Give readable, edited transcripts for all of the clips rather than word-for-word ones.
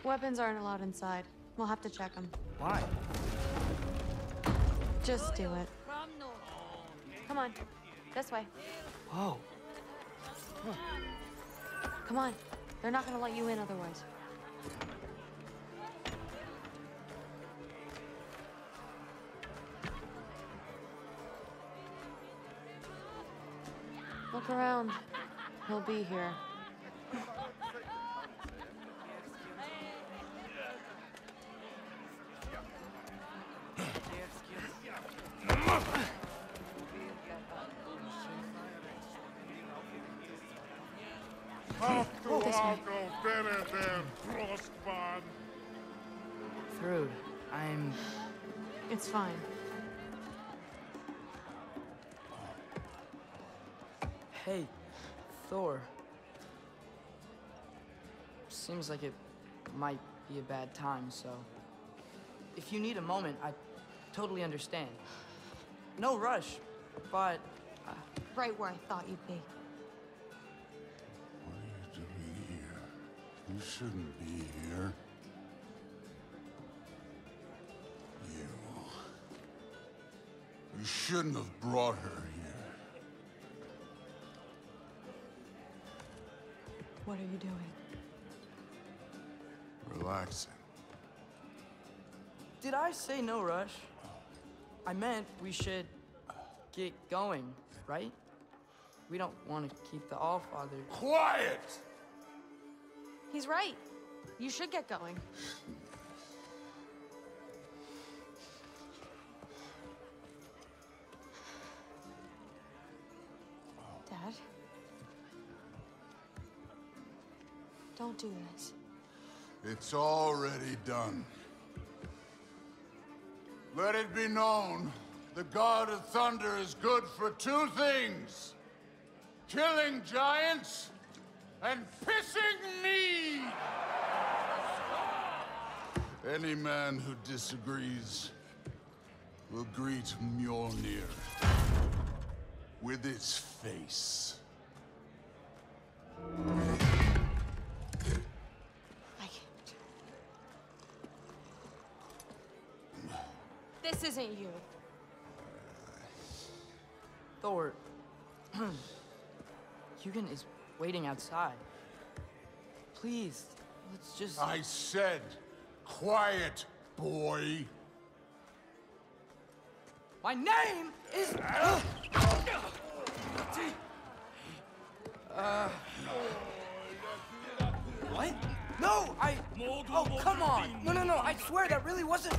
Weapons aren't allowed inside. We'll have to check them. Why? Just do it. Come on. This way. Whoa. Come on. They're not gonna let you in otherwise. Look around. He'll be here. Thrud, I'm... It's fine. Hey, Thor. Seems like it might be a bad time, so... If you need a moment, I totally understand. No rush, but... Right where I thought you'd be. What are you doing here? You shouldn't be here. You shouldn't have brought her here. What are you doing? Relaxing. Did I say no rush? I meant we should get going, right? We don't want to keep the Allfather... Quiet! He's right. You should get going. Dad? Don't do this. It's already done. Let it be known, the God of Thunder is good for two things. Killing giants and pissing me! Any man who disagrees will greet Mjolnir with its face. I can't. This isn't you. Thor... Hugin is waiting outside. Please, let's just... I said, quiet, boy. My name is... What? No, Oh, come on! No, I swear that really wasn't...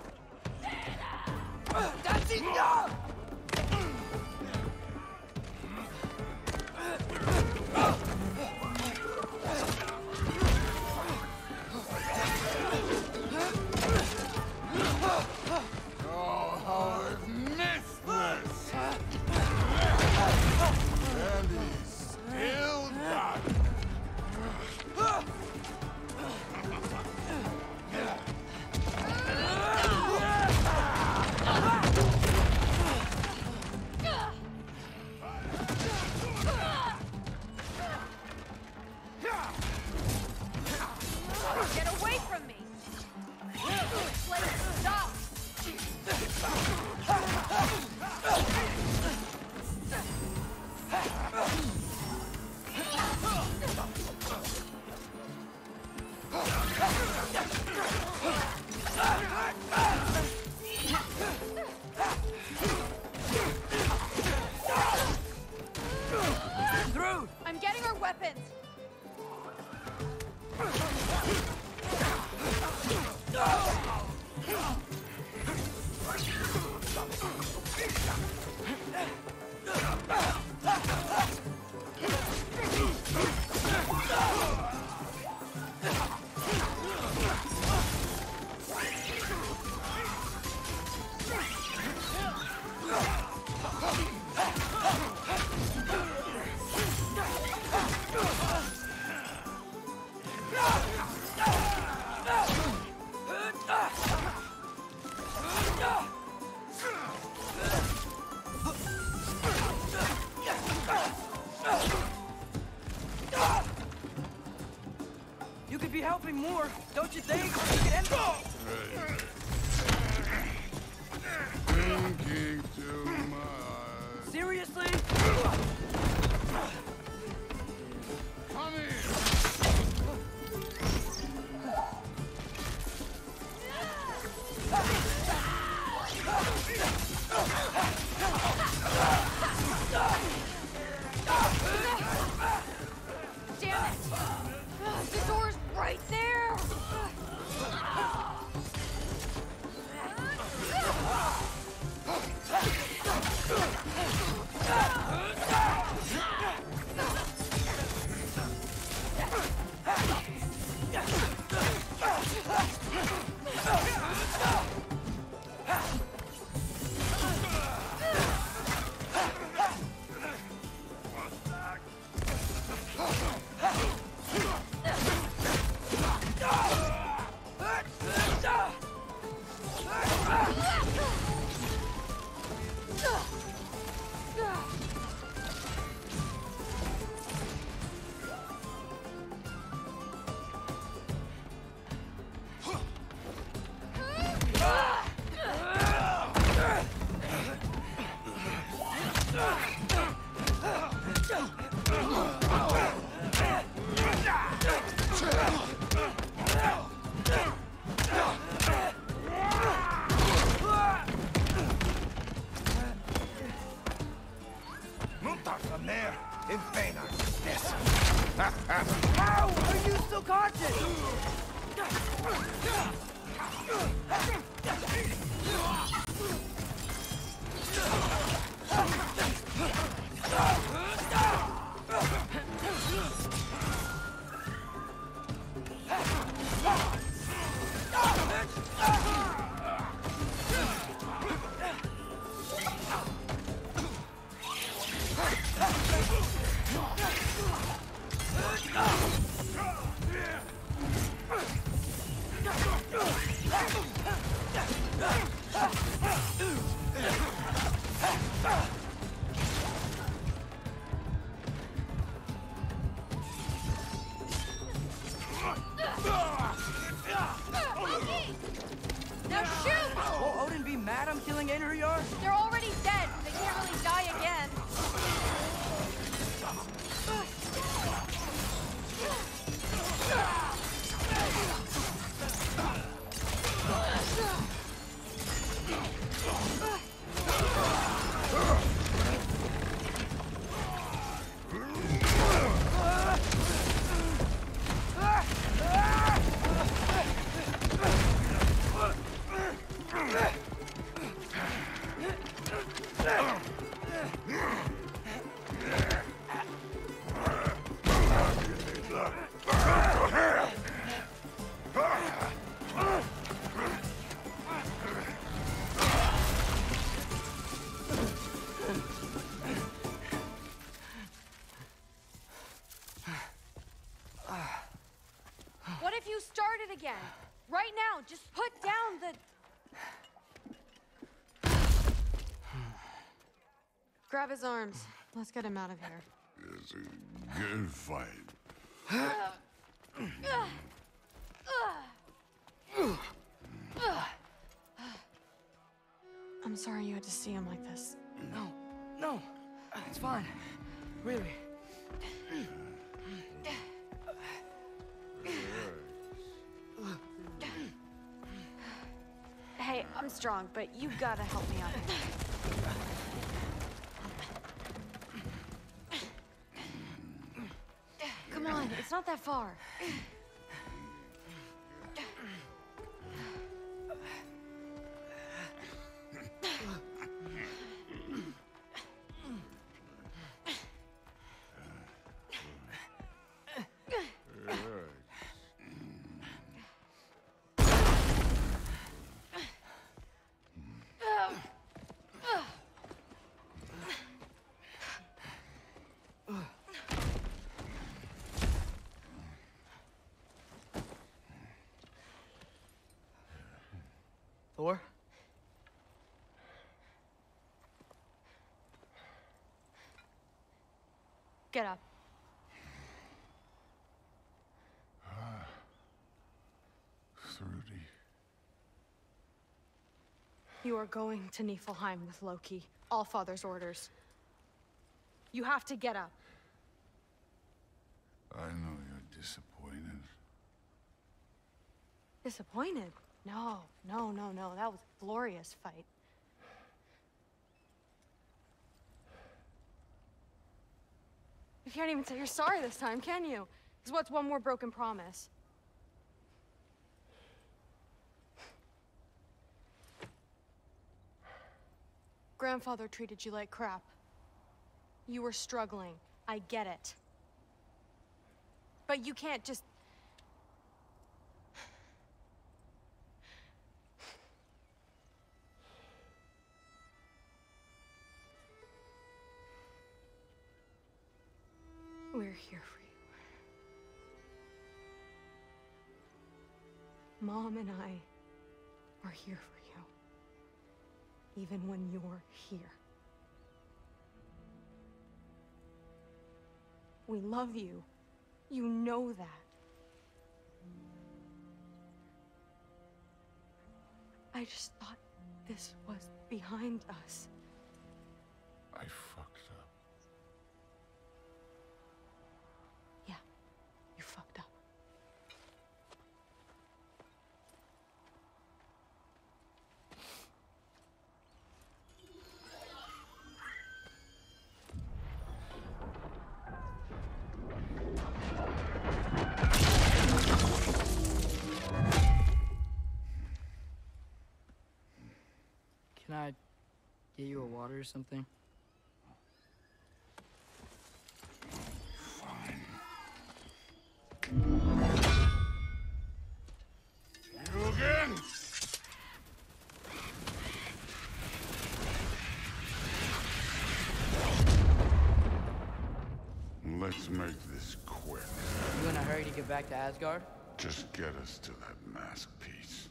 That's enough! Oh, how I've missed this! And he's still got it. Get away from me! Let's stop! Through! I'm getting our weapons! more, don't you think? Thinking too much. Seriously? Come here. Damn it! The door's right there! How are you still conscious? Now shoot! Will Odin be mad I'm killing Einherjar? They're already dead. They can't really die again. What if you started again? Right now, just put down the... Grab his arms. Let's get him out of here. It's a good fight. I'm sorry you had to see him like this. No, it's fine. Really. Hey, I'm strong, but you gotta help me out here. Come on, it's not that far. Thor? Get up. You are going to Niflheim with Loki. Allfather's orders. You have to get up. I know you're disappointed. Disappointed? No. That was a glorious fight. You can't even say you're sorry this time, can you? Because what's one more broken promise? Grandfather treated you like crap. You were struggling. I get it. But you can't just... We're here for you. Mom and I are here for you. Even when you're here. We love you. You know that. I just thought this was behind us. I fucked up. Yeah, you fucked up. Can I get you a water or something? Fine. You again? Let's make this quick. You in a hurry to get back to Asgard? Just get us to that mask piece.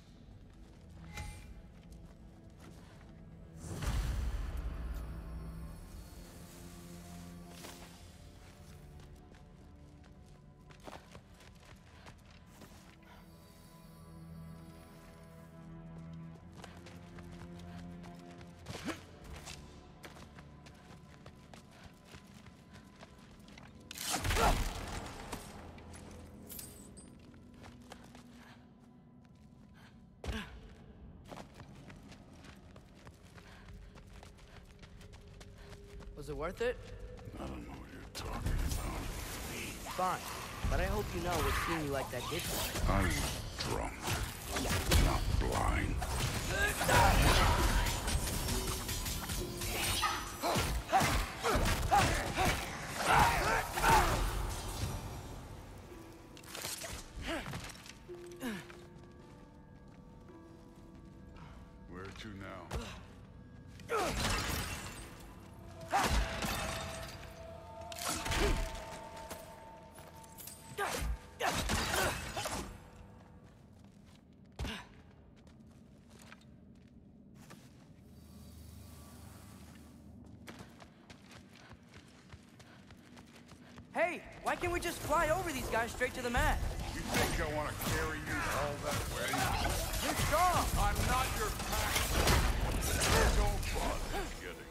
Was it worth it? I don't know what you're talking about. Fine. But I hope you know what seeing you like that did for me. I was drunk, not blind. Where to now? Hey, why can't we just fly over these guys straight to the mat? You think I want to carry you all that way? You're strong! I'm not your pack. Don't bother getting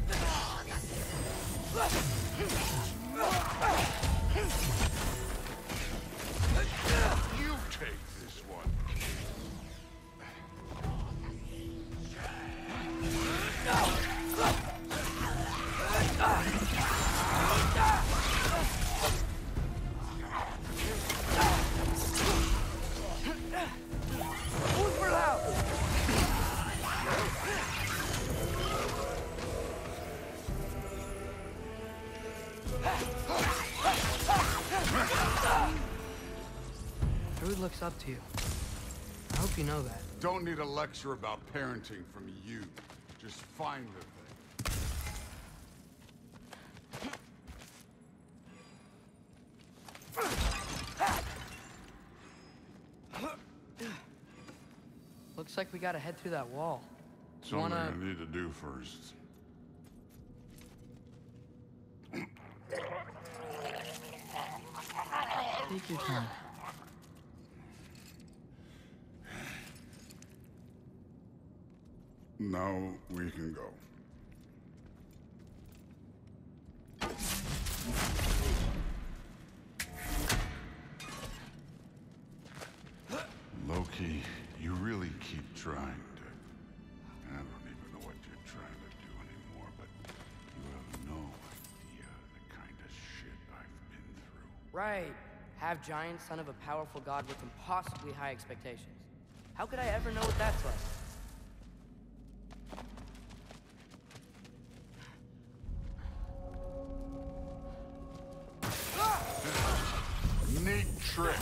up. You take this one. Move for loud! Rude looks up to you. I hope you know that. Don't need a lecture about parenting from you. Just find the thing. Looks like we gotta head through that wall. Something I need to do first. Take your time. Now we can go. Loki, you really keep trying to... I don't even know what you're trying to do anymore, but you have no idea the kind of shit I've been through. Right. Half giant, son of a powerful god with impossibly high expectations. How could I ever know what that's like? Neat trick.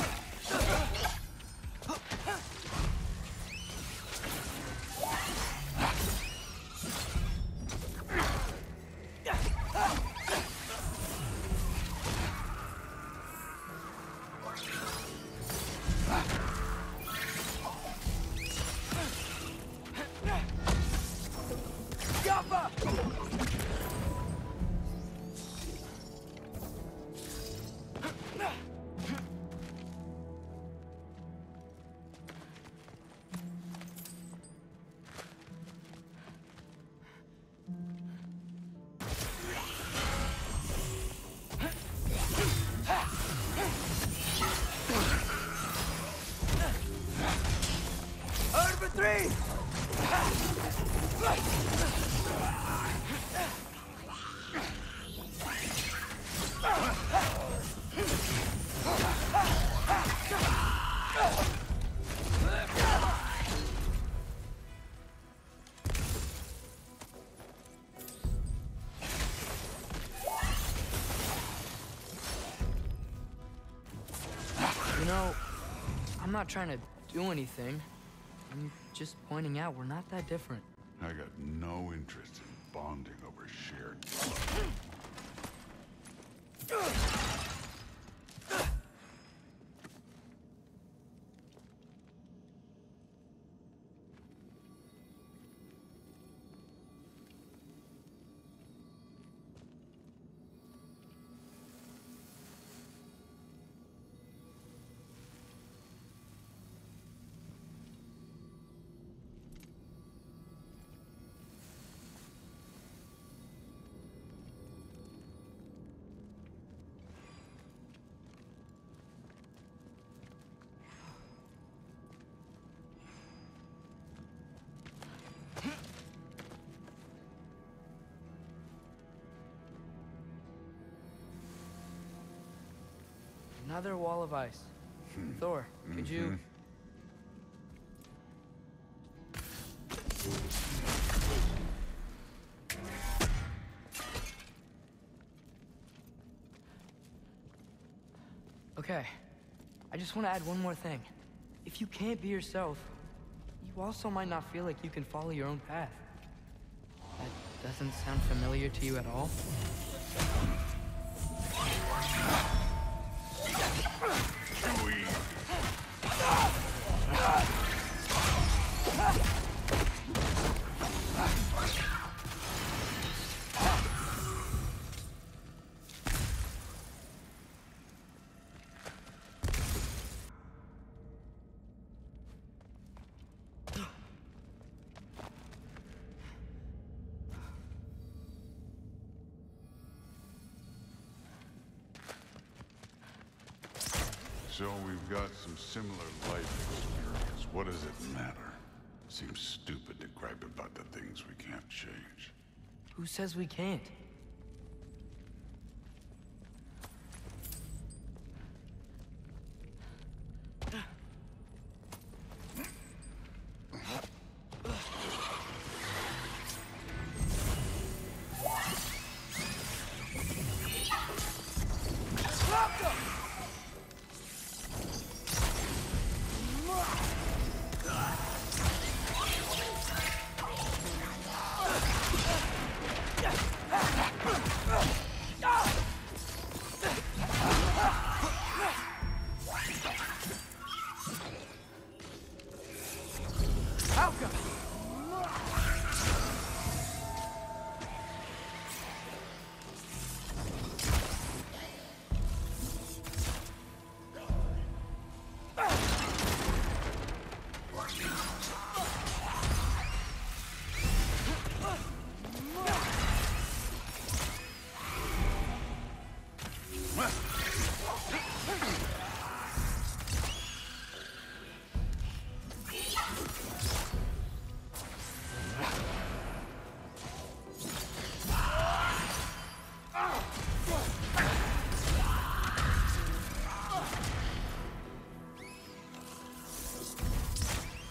You know, I'm not trying to do anything. I'm just pointing out we're not that different. I got no interest in bonding over shared... Another wall of ice. Thor, could you... Okay, I just want to add one more thing. If you can't be yourself, you also might not feel like you can follow your own path. That doesn't sound familiar to you at all? So we've got some similar life experience. What does it matter? Seems stupid to gripe about the things we can't change. Who says we can't?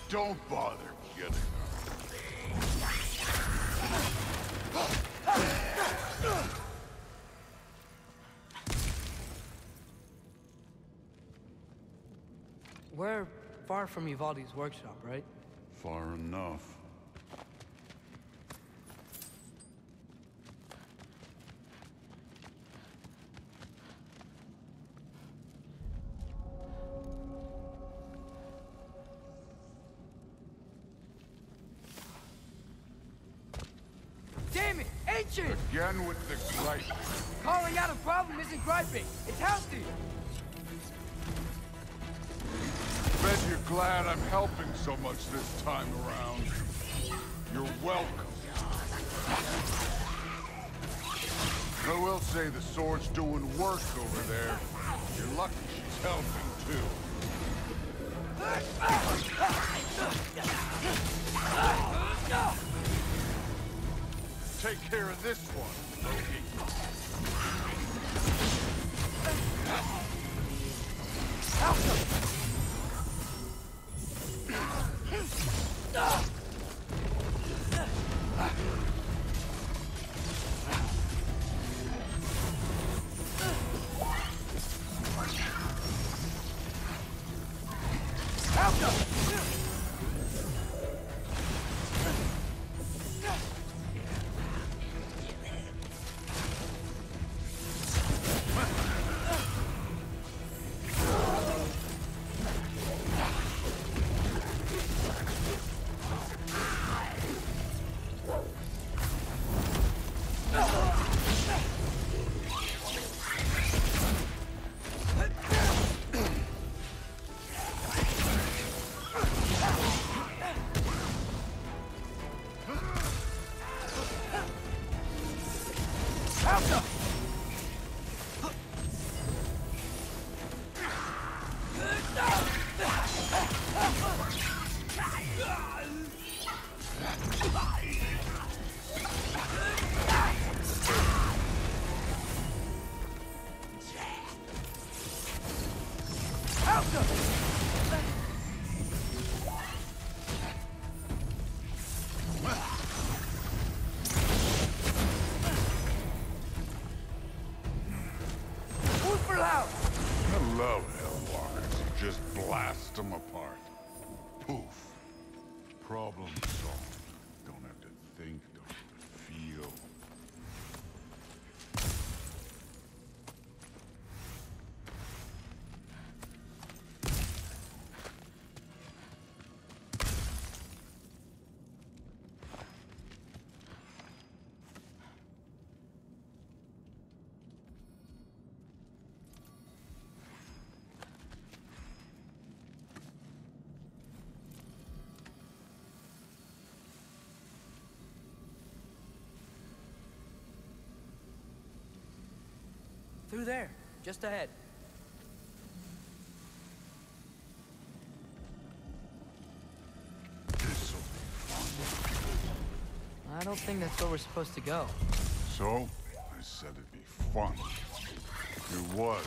Don't bother getting up. We're far from Uvaldi's workshop, right? Far enough. Damn it! Ancient! Again with the gripe. Calling out a problem isn't griping. It's healthy. Bet you're glad I'm helping so much this time around. You're welcome. I will say the sword's doing work over there. You're lucky she's helping, too. Take care of this one, Loki. I love Hellwalkers. Just blast them apart. Poof. Problem solved. Don't have to think, don't have to feel. Through there, just ahead. This'll be fun. I don't think that's where we're supposed to go. So, I said it'd be fun. It was.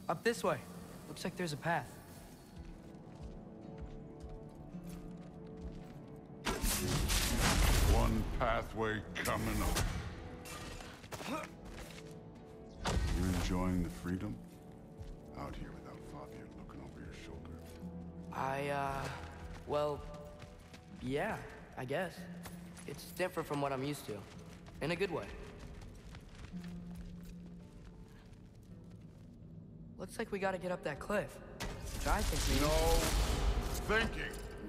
Up this way. Looks like there's a path. One pathway coming up. You enjoying the freedom? Out here without Fabio looking over your shoulder. Well, yeah, I guess. It's different from what I'm used to. In a good way. Looks like we gotta get up that cliff. Which I think we... No thinking.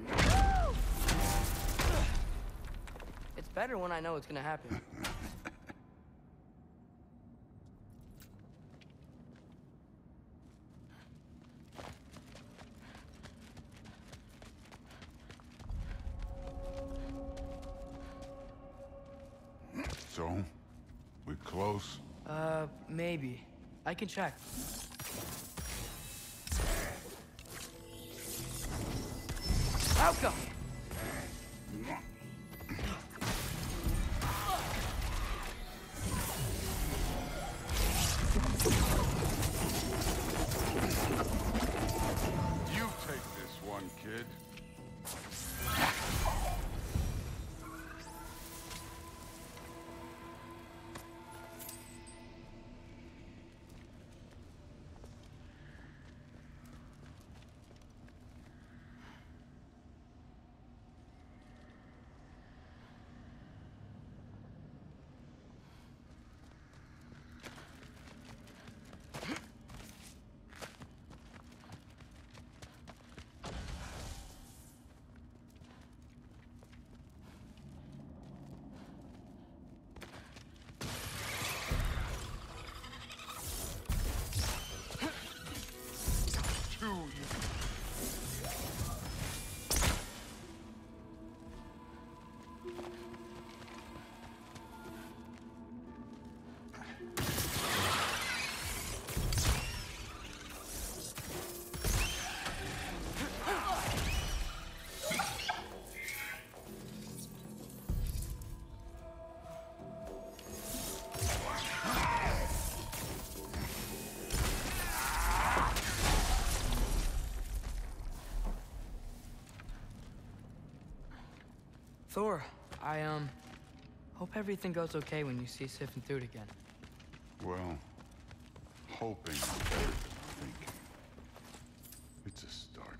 It's better when I know it's gonna happen. So, we close? Maybe. I can check. Outcome! You take this one, kid. Thor, I hope everything goes okay when you see Sif and Thud again. Well, hoping is better than thinking. It's a start.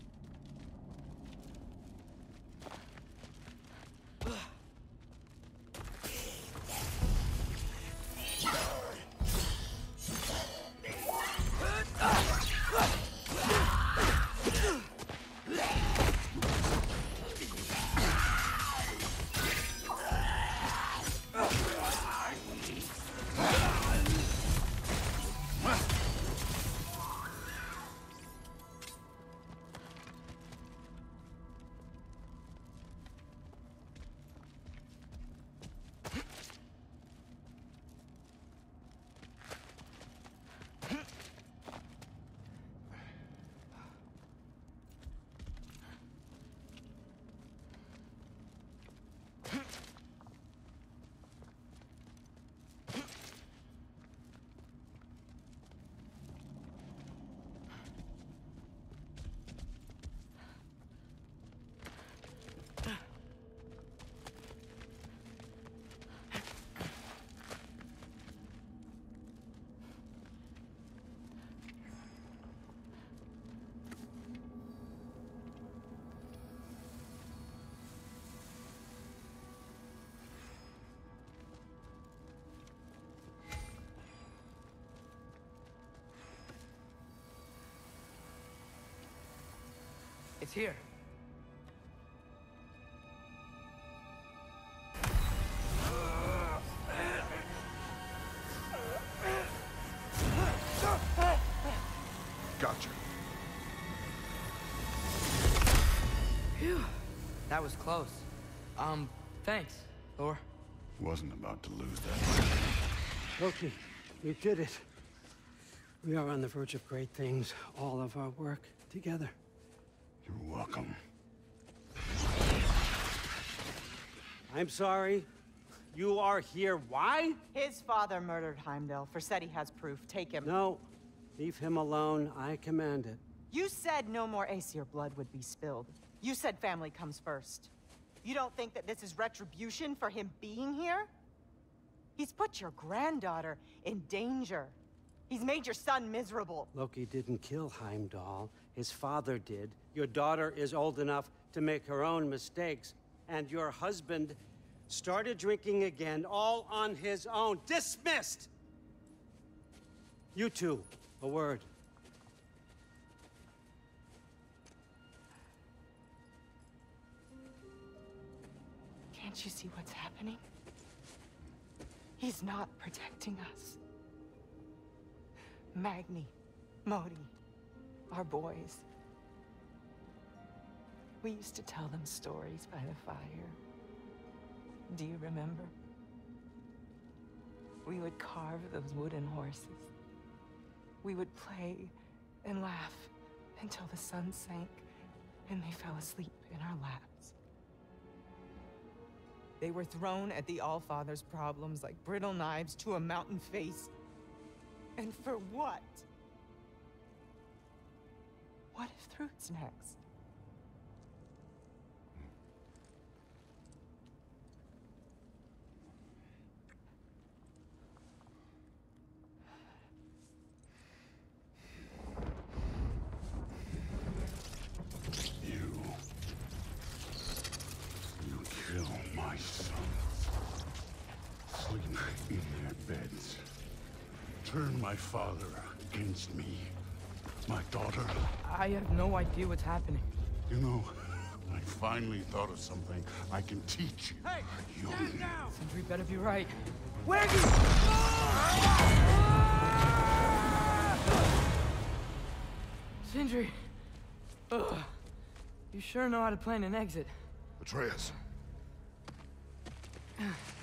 It's here. Gotcha. Phew. That was close. Thanks, Thor. Wasn't about to lose that. Loki, you did it. We are on the verge of great things. All of our work together. You're welcome. I'm sorry. You are here. Why? His father murdered Heimdall. Forseti has proof. Take him. No. Leave him alone. I command it. You said no more Æsir blood would be spilled. You said family comes first. You don't think that this is retribution for him being here? He's put your granddaughter in danger. He's made your son miserable. Loki didn't kill Heimdall. His father did. Your daughter is old enough to make her own mistakes. And your husband started drinking again, all on his own. Dismissed! You two, a word. Can't you see what's happening? He's not protecting us. Magni, Modi, our boys. We used to tell them stories by the fire. Do you remember? We would carve those wooden horses. We would play and laugh until the sun sank and they fell asleep in our laps. They were thrown at the Allfather's problems like brittle knives to a mountain face. And for what? What if Thrud's next? You kill my sons. Sleep in their beds. Turn my father against me. My daughter. I have no idea what's happening. You know, I finally thought of something I can teach you. Hey, stand down! Sindri better be right. Where do Sindri! Ugh. You sure know how to plan an exit. Atreus.